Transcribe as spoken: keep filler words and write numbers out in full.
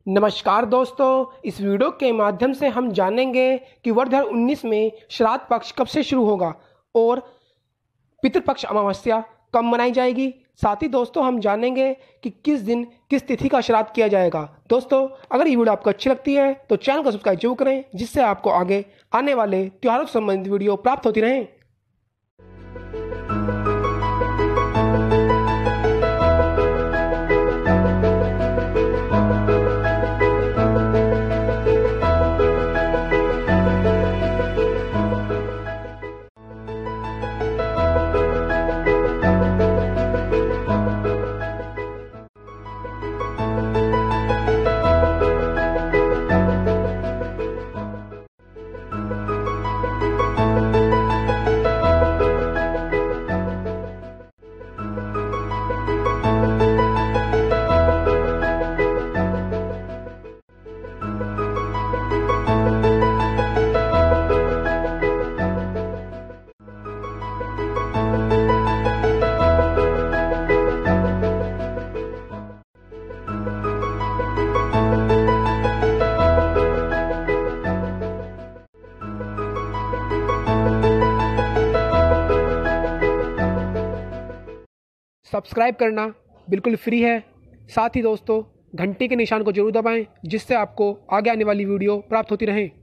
नमस्कार दोस्तों, इस वीडियो के माध्यम से हम जानेंगे कि वर्ष दो हज़ार उन्नीस में श्राद्ध पक्ष कब से शुरू होगा और पितृपक्ष अमावस्या कब मनाई जाएगी। साथ ही दोस्तों हम जानेंगे कि किस दिन किस तिथि का श्राद्ध किया जाएगा। दोस्तों अगर ये वीडियो आपको अच्छी लगती है तो चैनल को सब्सक्राइब जरूर करें, जिससे आपको आगे आने वाले त्योहारों से संबंधित वीडियो प्राप्त होती रहें। सब्सक्राइब करना बिल्कुल फ्री है। साथ ही दोस्तों घंटी के निशान को जरूर दबाएं, जिससे आपको आगे आने वाली वीडियो प्राप्त होती रहे।